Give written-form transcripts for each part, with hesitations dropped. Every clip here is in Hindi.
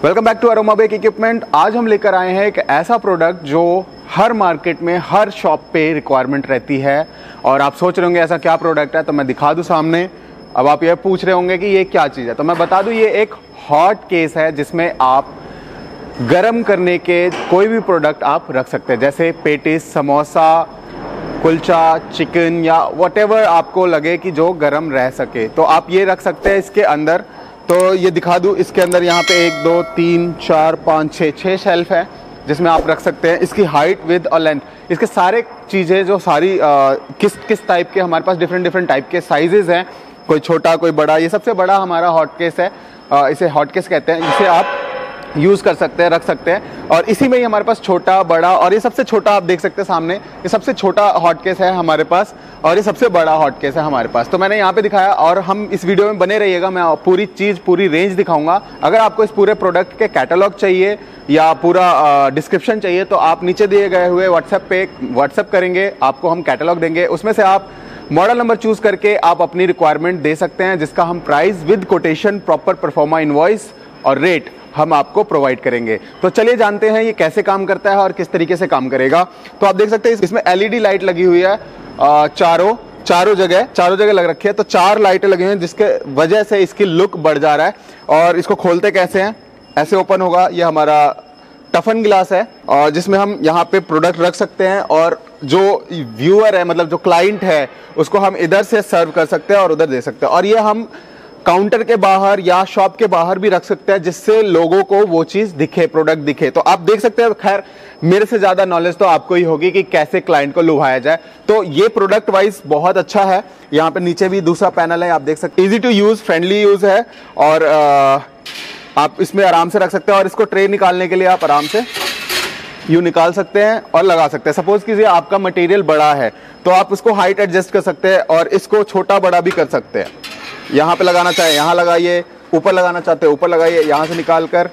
Welcome back to Aromabake equipment. आज हम लेकर आए हैं एक ऐसा प्रोडक्ट जो हर मार्केट में हर शॉप पे रिक्वायरमेंट रहती है। और आप सोच रहे होंगे ऐसा क्या प्रोडक्ट है, तो मैं दिखा दूं सामने। अब आप ये पूछ रहे होंगे कि ये क्या चीज़ है, तो मैं बता दूं ये एक हॉट केस है जिसमें आप गर्म करने के कोई भी प्रोडक्ट आप रख सकते हैं, जैसे पेटिस, समोसा, कुलचा, चिकन या व्हाटएवर आपको लगे कि जो गर्म रह सके, तो आप ये रख सकते हैं इसके अंदर। तो ये दिखा दूं, इसके अंदर यहाँ पे 1 2 3 4 5 6 शेल्फ है जिसमें आप रख सकते हैं। इसकी हाइट, विड्थ और लेंथ, इसके सारे चीज़ें जो सारी किस टाइप के हमारे पास डिफरेंट टाइप के साइजेस हैं, कोई छोटा कोई बड़ा। ये सबसे बड़ा हमारा हॉट केस है, इसे हॉट केस कहते हैं, जिसे आप यूज़ कर सकते हैं, रख सकते हैं। और इसी में ही हमारे पास छोटा, बड़ा और ये सबसे छोटा आप देख सकते हैं सामने, ये सबसे छोटा हॉट केस है हमारे पास और ये सबसे बड़ा हॉट केस है हमारे पास। तो मैंने यहाँ पे दिखाया और हम इस वीडियो में बने रहिएगा, मैं पूरी चीज़, पूरी रेंज दिखाऊंगा। अगर आपको इस पूरे प्रोडक्ट के कैटलॉग चाहिए या पूरा डिस्क्रिप्शन चाहिए तो आप नीचे दिए गए हुए व्हाट्सएप करेंगे, आपको हम कैटलॉग देंगे। उसमें से आप मॉडल नंबर चूज करके आप अपनी रिक्वायरमेंट दे सकते हैं, जिसका हम price with quotation, proper proforma invoice और रेट हम आपको प्रोवाइड करेंगे। तो चलिए जानते हैं ये कैसे काम करता है और किस तरीके से काम करेगा। तो आप देख सकते हैं इसमें एलईडी लाइट लगी हुई है, चारों जगह लग रखी है। तो 4 लाइटें लगी हुई हैं जिसके वजह से इसकी लुक बढ़ जा रहा है। और इसको खोलते कैसे हैं, ऐसे ओपन होगा। ये हमारा टफन ग्लास है और जिसमें हम यहाँ पे प्रोडक्ट रख सकते हैं और जो व्यूअर है, मतलब जो क्लाइंट है, उसको हम इधर से सर्व कर सकते हैं और उधर दे सकते हैं। और ये हम काउंटर के बाहर या शॉप के बाहर भी रख सकते हैं, जिससे लोगों को वो चीज दिखे, प्रोडक्ट दिखे। तो आप देख सकते हैं, खैर मेरे से ज्यादा नॉलेज तो आपको ही होगी कि कैसे क्लाइंट को लुभाया जाए। तो ये प्रोडक्ट वाइज बहुत अच्छा है। यहाँ पे नीचे भी दूसरा पैनल है, आप देख सकते हैं। Easy to use, friendly use है और आप इसमें आराम से रख सकते हैं। और इसको ट्रे निकालने के लिए आप आराम से यूं निकाल सकते हैं और लगा सकते हैं। सपोज कीजिए आपका मटेरियल बड़ा है तो आप उसको हाइट एडजस्ट कर सकते हैं और इसको छोटा बड़ा भी कर सकते हैं। यहाँ पे लगाना चाहे यहाँ लगाइए, ऊपर लगाना चाहते हैं ऊपर लगाइए, यहाँ से निकाल कर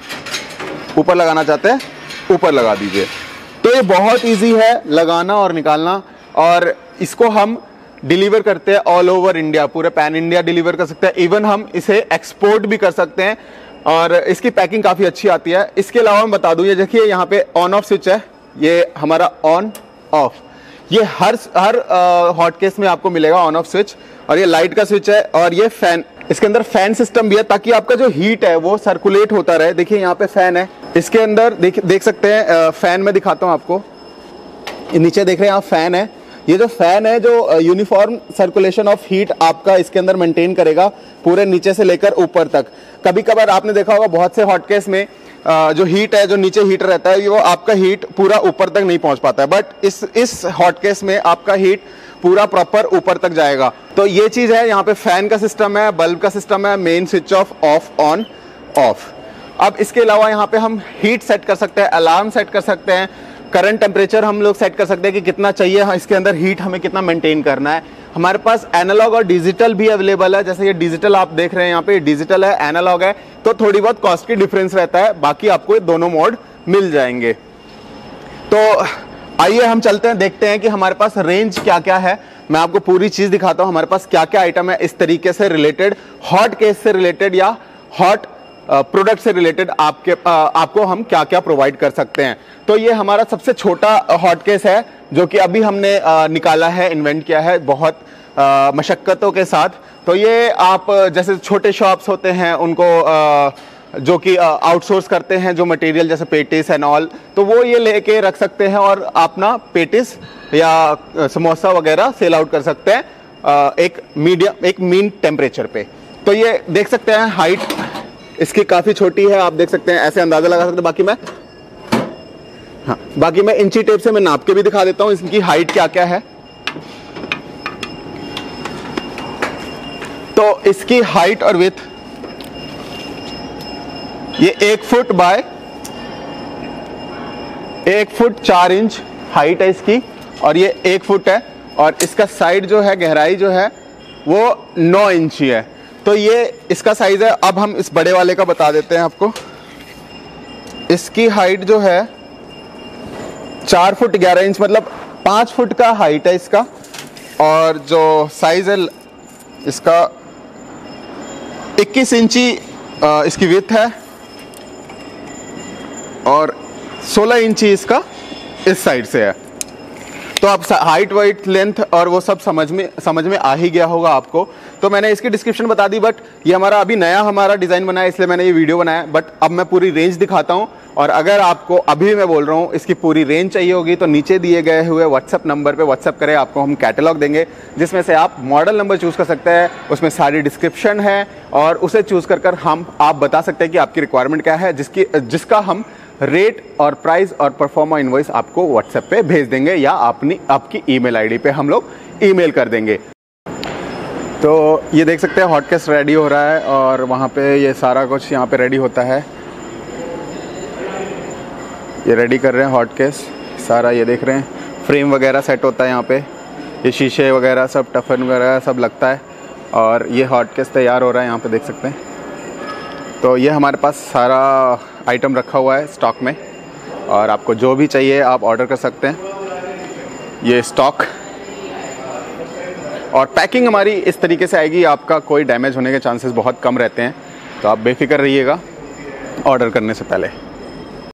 ऊपर लगाना चाहते हैं ऊपर लगा दीजिए। तो ये बहुत इजी है लगाना और निकालना। और इसको हम डिलीवर करते हैं ऑल ओवर इंडिया, पूरे पैन इंडिया डिलीवर कर सकते हैं। इवन हम इसे एक्सपोर्ट भी कर सकते हैं और इसकी पैकिंग काफ़ी अच्छी आती है। इसके अलावा मैं बता दूं, ये देखिए यहाँ पे ऑन ऑफ स्विच है, ये हमारा ऑन ऑफ, ये हर हॉट केस में आपको मिलेगा ऑन ऑफ स्विच। और ये लाइट का स्विच है और ये फैन, इसके अंदर फैन सिस्टम भी है ताकि आपका जो हीट है वो सर्कुलेट होता रहे। देखिए यहाँ पे फैन है, इसके अंदर देख सकते हैं फैन में दिखाता हूँ आपको। नीचे देख रहे हैं आप, फैन है। ये जो फैन है जो यूनिफॉर्म सर्कुलेशन ऑफ हीट आपका इसके अंदर मेंटेन करेगा, पूरे नीचे से लेकर ऊपर तक। कभी कभार आपने देखा होगा बहुत से हॉट केस में जो हीट है, जो नीचे हीटर रहता है, वो आपका हीट पूरा ऊपर तक नहीं पहुंच पाता है। बट इस हॉट केस में आपका हीट पूरा प्रॉपर ऊपर तक जाएगा। तो ये चीज है, यहाँ पे फैन का सिस्टम है, बल्ब का सिस्टम है, main switch off on off. अब इसके अलावा यहाँ पे हम हीट सेट कर सकते हैं, अलार्म सेट कर सकते हैं, करंट टेम्परेचर हम लोग सेट कर सकते हैं कि कितना चाहिए इसके अंदर हीट, हमें कितना मेंटेन करना है। हमारे पास एनालॉग और डिजिटल भी अवेलेबल है। जैसे ये डिजिटल आप देख रहे हैं, यहाँ पे डिजिटल है, एनालॉग है, तो थोड़ी बहुत कॉस्ट की डिफरेंस रहता है, बाकी आपको ये दोनों मोड मिल जाएंगे। तो आइए हम चलते हैं, देखते हैं कि हमारे पास रेंज क्या क्या है। मैं आपको पूरी चीज दिखाता हूँ हमारे पास क्या क्या आइटम है इस तरीके से रिलेटेड, हॉट केस से रिलेटेड या हॉट प्रोडक्ट से रिलेटेड आपको हम क्या क्या प्रोवाइड कर सकते हैं। तो ये हमारा सबसे छोटा हॉट केस है जो कि अभी हमने निकाला है, इन्वेंट किया है बहुत मशक्कतों के साथ। तो ये आप जैसे छोटे शॉप्स होते हैं उनको जो कि आउटसोर्स करते हैं जो मटेरियल, जैसे पेटिस एंड ऑल, तो वो ये लेके रख सकते हैं और अपना पेटिस या समोसा वगैरह सेल आउट कर सकते हैं एक मीन टेम्परेचर पे। तो ये देख सकते हैं हाइट इसकी काफी छोटी है, आप देख सकते हैं, ऐसे अंदाजा लगा सकते हैं। बाकी मैं इंची टेप से मैं नाप के भी दिखा देता हूं इसकी हाइट क्या क्या है। तो इसकी हाइट और विड्थ ये 1 foot by 1 foot 4 inch height है इसकी और ये 1 फुट है। और इसका साइड जो है, गहराई जो है वो 9 इंच ही है। तो ये इसका साइज है। अब हम इस बड़े वाले का बता देते हैं आपको। इसकी हाइट जो है 4 फुट 11 इंच, मतलब 5 फुट का हाइट है इसका। और जो साइज है इसका 21 इंची इसकी विड्थ है और 16 इंची इसका इस साइड से है। तो आप हाइट वाइट लेंथ और वो सब समझ में आ ही गया होगा आपको। तो मैंने इसकी डिस्क्रिप्शन बता दी, बट ये हमारा अभी नया हमारा डिज़ाइन बना है, इसलिए मैंने ये वीडियो बनाया। बट अब मैं पूरी रेंज दिखाता हूँ, और अगर आपको अभी मैं बोल रहा हूँ इसकी पूरी रेंज चाहिए होगी तो नीचे दिए गए हुए व्हाट्सअप नंबर पे व्हाट्सअप करें, आपको हम कैटलॉग देंगे जिसमें से आप मॉडल नंबर चूज़ कर सकते हैं। उसमें सारी डिस्क्रिप्शन है और उसे चूज़ कर आप बता सकते हैं कि आपकी रिक्वायरमेंट क्या है, जिसका हम रेट और प्राइस और परफॉर्मा इनवॉइस आपको व्हाट्सएप पे भेज देंगे, या आपकी ईमेल आईडी पे हम लोग ईमेल कर देंगे। तो ये देख सकते हैं हॉटकेस रेडी हो रहा है, और वहाँ पे ये सारा कुछ यहाँ पे रेडी होता है। ये रेडी कर रहे हैं हॉटकेस सारा, ये देख रहे हैं फ्रेम वगैरह सेट होता है यहाँ पे, ये शीशे वगैरह सब टफन वगैरह सब लगता है, और ये हॉटकेस तैयार हो रहा है यहाँ पे देख सकते हैं। तो ये हमारे पास सारा आइटम रखा हुआ है स्टॉक में, और आपको जो भी चाहिए आप ऑर्डर कर सकते हैं। ये स्टॉक और पैकिंग हमारी इस तरीके से आएगी, आपका कोई डैमेज होने के चांसेस बहुत कम रहते हैं, तो आप बेफिक्र रहिएगा ऑर्डर करने से पहले।